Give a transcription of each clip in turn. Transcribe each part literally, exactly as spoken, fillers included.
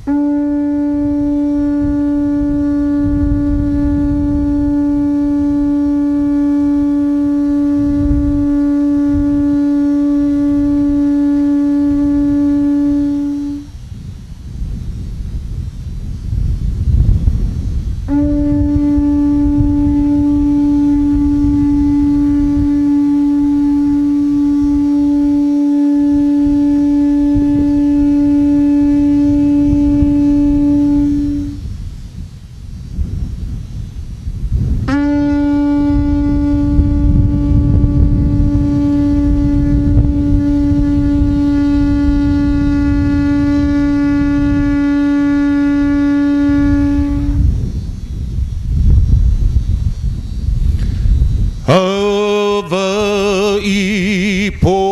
Hawaii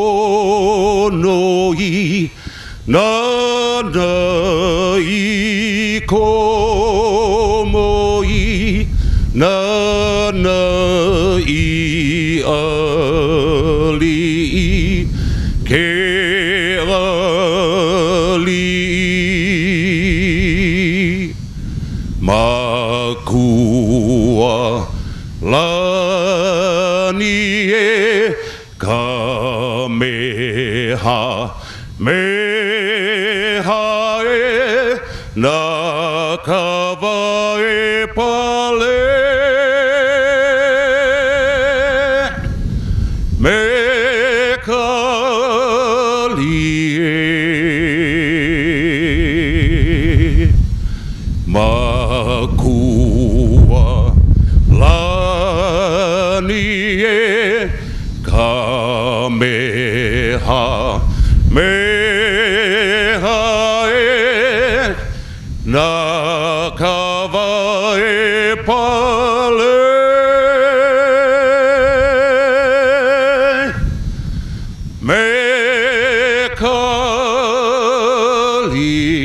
ponoi nana I komoi nana I ali ke ali makua lani e kameha meha e na kawa e pale me kali e makua lani e kameha meha e na kawa e pale me kali